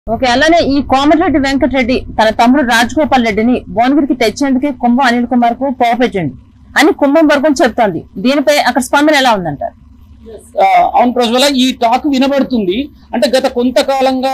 Okay. అలానే ఈ కోమటిరెడ్డి వెంకటరెడ్డి తన తమ్ముడు రాజగోపాల్ రెడ్డిని భువనగిరికి తెచ్చేందుకే కుంభం అనిల్ కుమార్ కు పోపెట్టండి అని కుంభం వర్గం చెప్తోంది. దీనిపై అక్కడ స్పందన ఎలా ఉందంటారు? అవును ప్రజ్వల, ఈ టాక్ వినబడుతుంది. అంటే గత కొంతకాలంగా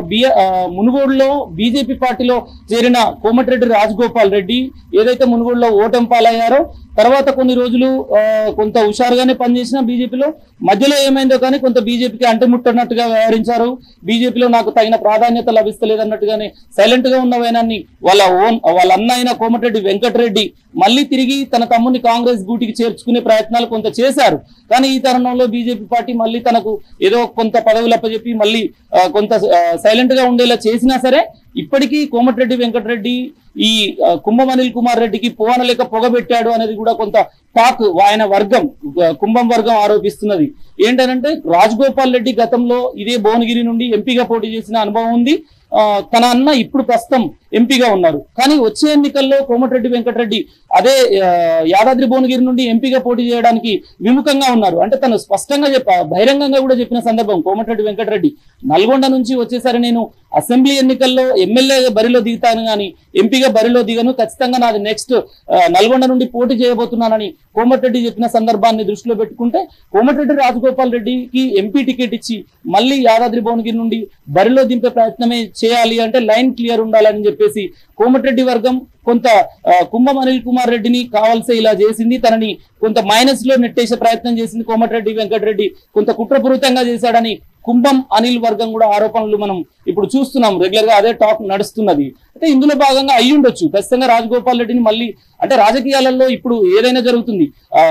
మునుగోడులో బీజేపీ పార్టీలో చేరిన కోమటిరెడ్డి రాజగోపాల్ రెడ్డి ఏదైతే మునుగోడులో ఓటమి పాలయ్యారో తర్వాత కొన్ని రోజులు కొంత హుషారుగానే పనిచేసిన బీజేపీలో, మధ్యలో ఏమైందో కానీ కొంత బీజేపీకి అంటముట్టనట్టుగా వ్యవహరించారు. బీజేపీలో నాకు తగిన ప్రాధాన్యత లభిస్తలేదన్నట్టుగానే సైలెంట్ గా ఉన్న వైనాన్ని వాళ్ళ అన్న అయిన కోమటిరెడ్డి వెంకటరెడ్డి మళ్ళీ తిరిగి తన తమ్ముని కాంగ్రెస్ గూటికి చేర్చుకునే ప్రయత్నాలు కొంత చేశారు. కానీ ఈ తరుణంలో బీజేపీ పార్టీ మళ్ళీ తనకు ఏదో కొంత పదవులు అప్పచెప్పి మళ్ళీ కొంత సైలెంట్ గా ఉండేలా చేసినా సరే ఇప్పటికీ కోమటిరెడ్డి వెంకటరెడ్డి ఈ కుంభం అనిల్ కుమార్ రెడ్డికి పోవనలేక పొగబెట్టాడు అనేది కూడా కొంత టాక్ ఆయన వర్గం, కుంభం వర్గం ఆరోపిస్తున్నది. ఏంటంటే రాజగోపాల్ రెడ్డి గతంలో ఇదే భువనగిరి నుండి ఎంపీగా పోటీ చేసిన అనుభవం ఉంది. తన అన్న ఇప్పుడు ప్రస్తుతం ఎంపీగా ఉన్నారు. కానీ వచ్చే ఎన్నికల్లో కోమటిరెడ్డి వెంకటరెడ్డి అదే యాదాద్రి భువనగిరి నుండి ఎంపీగా పోటీ చేయడానికి విముఖంగా ఉన్నారు. అంటే తను స్పష్టంగా బహిరంగంగా కూడా చెప్పిన సందర్భం కోమటిరెడ్డి వెంకటరెడ్డి, నల్గొండ నుంచి వచ్చేసరి నేను అసెంబ్లీ ఎన్నికల్లో ఎమ్మెల్యే బరిలో దిగుతాను కానీ ఎంపీగా బరిలో దిగను, ఖచ్చితంగా నాది నెక్స్ట్ నల్గొండ నుండి పోటీ చేయబోతున్నానని కోమటిరెడ్డి చెప్పిన సందర్భాన్ని దృష్టిలో పెట్టుకుంటే కోమటిరెడ్డి రాజగోపాల్ రెడ్డికి ఎంపీ టికెట్ ఇచ్చి మళ్ళీ యాదాద్రి భువనగిరి నుండి బరిలో దింపే ప్రయత్నమే చేయాలి, అంటే లైన్ క్లియర్ ఉండాలని చెప్పేసి కోమటిరెడ్డి వర్గం కొంత కుంభం అనిల్ కుమార్ రెడ్డిని కావాల్సే ఇలా చేసింది. తనని కొంత మైనస్ లో నెట్టేసే ప్రయత్నం చేసింది కోమటిరెడ్డి వెంకటరెడ్డి, కొంత కుట్రపూరితంగా చేశాడని కుంభం అనిల్ వర్గం కూడా ఆరోపణలు మనం ఇప్పుడు చూస్తున్నాం. రెగ్యులర్ గా అదే టాక్ నడుస్తున్నది. అయితే ఇందులో భాగంగా అయ్యి ఉండొచ్చు ఖచ్చితంగా రాజగోపాల్ రెడ్డిని మళ్ళీ, అంటే రాజకీయాలలో ఇప్పుడు ఏదైనా జరుగుతుంది.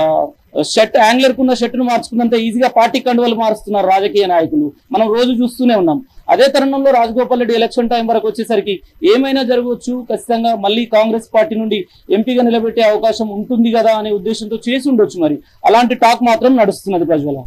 షర్ట్ యాంగ్లర్ కున్న షర్ట్ను మార్చుకున్నంత ఈజీగా పార్టీ కండువలు మారుస్తున్నారు రాజకీయ నాయకులు, మనం రోజు చూస్తూనే ఉన్నాం. అదే తరుణంలో రాజగోపాల్ రెడ్డి ఎలక్షన్ టైం వరకు వచ్చేసరికి ఏమైనా జరగవచ్చు, ఖచ్చితంగా మళ్ళీ కాంగ్రెస్ పార్టీ నుండి ఎంపీగా నిలబెట్టే అవకాశం ఉంటుంది కదా అనే ఉద్దేశంతో చేసి ఉండొచ్చు. మరి అలాంటి టాక్ మాత్రం నడుస్తున్నది ప్రజ్వల.